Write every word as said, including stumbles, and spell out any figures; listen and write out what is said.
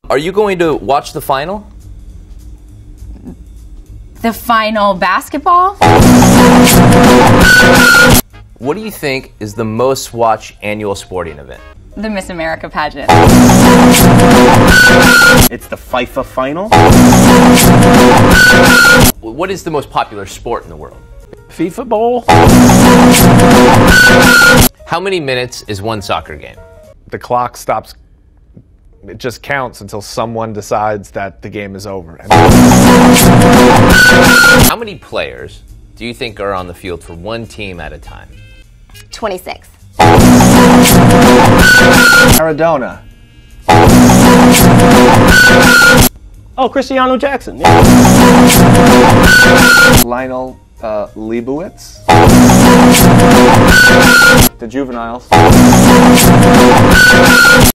Are you going to watch the final? The final basketball? What do you think is the most watched annual sporting event? The Miss America pageant. It's the FIFA final. What is the most popular sport in the world? FIFA Bowl. How many minutes is one soccer game? The clock stops. It just counts until someone decides that the game is over. How many players do you think are on the field for one team at a time? twenty-six. Maradona. Oh, Cristiano Jackson. Yeah. Lionel uh, Leibowitz. The Juveniles.